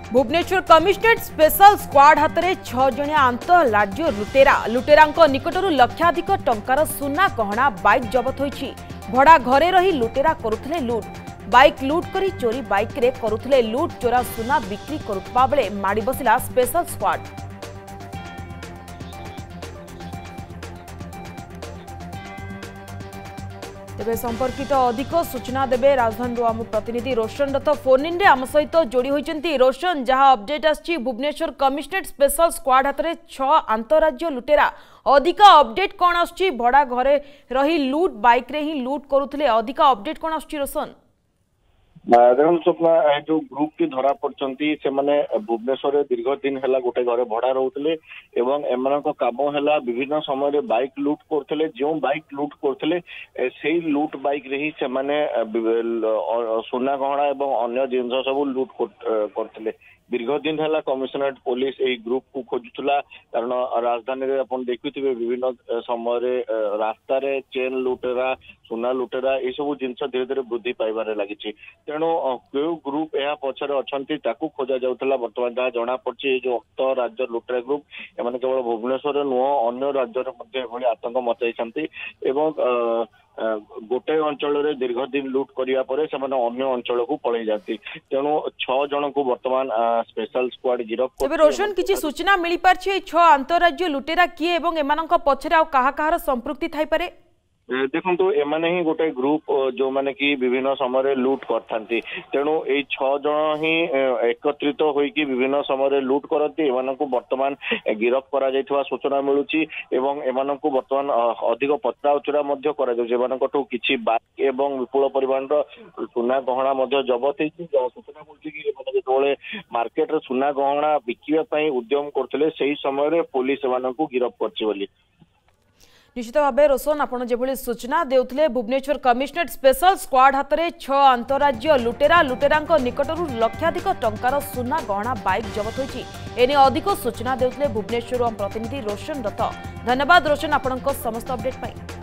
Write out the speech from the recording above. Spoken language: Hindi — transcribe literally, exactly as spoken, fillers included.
भुवनेश्वर कमिशनरेट स्पेशल स्क्वाड हाथ में छह जणिया अंतरराज्य लुटेरा लुटेरा निकटरू लक्षाधिक टंकार सुना गहना बाइक जबत होईछि। भड़ा घरे रही लुटेरा करुथिले लूट बाइक लूट करी चोरी बाइक रे करुथिले लूट चोरा सुना बिक्री करुवा बेले माड़ी बसिला स्पेशल स्क्वाड। तेबे संपर्कित अधिक सूचना देबे राजधानी आम प्रतिनिधि रोशन रथ फोन इन आम सहित जोड़ी होती। रोशन, जहां अपडेट आछि भुवनेश्वर कमिशनरेट स्पेशल स्क्वाड हाथ में छह अंतरराज्य लुटेरा अधिक अपडेट कौन आछि? भड़ा घरे रही लूट बाइक रे ही लूट करुथिले अधिक अपडेट कौन आछि रोशन? देखो स्वप्ना जो ग्रुप की धरा पड़ती से माने भुवनेश्वर दीर्घ दिन है गोटे घरे भड़ा रोते एवं एम काम है विभिन्न समय बाइक लूट करते जो बाइक लूट करते से लूट बाइक रे ही से माने सुना गहना एवं अन्य जिनस सब लूट करते। दीर्घ दिन है कमिशनरेट पुलिस यही ग्रुप को खोजुला कारण राजधानी में आप देखुवे विभिन्न समय रास्तार चेन लुटेरा सुना लुटेरा ये सब जिनस धीरे धीरे वृद्धि पाइबार लगी। तेणु क्यों ग्रुप यह पछरे अच्छा खोजा जाऊला बर्तमान जहाँ जना पड़ी जो अंतर राज्य लुटेरा ग्रुप एम केवल भुवनेश्वर नुह अन्य राज्य आतंक मचाई गोटे अंचल दीर्घ दिन लुट करने अन्य अंचल को पलि जाती। तेणु छह जन को बर्तमान स्पेशल स्क्वाड गिरफ। रोशन, किसी सूचना मिली पार्छि छह अंतरराज्य लुटेरा किए एवं एमानंक पछरे आ कहा कहार संपृक्ति थाई पारे? देखो एमाने ही गोटे ग्रुप जो माने कि विभिन्न समय लूट करथांती। तेणु ए छह जन ही एकत्रित होइकी विभिन्न समय लूट करती। एमानंकु वर्तमान गिरफ करा जायथवा सूचना मिलुची एवं एमानंकु वर्तमान अधिक पचरा उचरा मध्य करा जाउची। एमानंकटू किछि बाइक एवं विपुल परिमाणर सुना गहना मध्य जबत होइची। सूचना मिलुची कि एमाने जेतोळे मार्केट रे सुना गहना बिकिबा पई उद्यम करथिले सेही समय रे पुलिस एमानंकु गिरफ करछि बोली। निश्चित भाव रोशन आपड़ जो सूचना देउथिले भुवनेश्वर कमिशनरेट स्पेशल स्क्वाड हाथ में छह अंतरराज्य लुटेरा लुटेरा निकटरू लक्षाधिक टंकार सुना गहना बाइक जबत होईछि। एने अधिक सूचना देउथिले भुवनेश्वर प्रतिनिधि रोशन रथ। धन्यवाद रोशन आपण समस्त अपडेट पाई।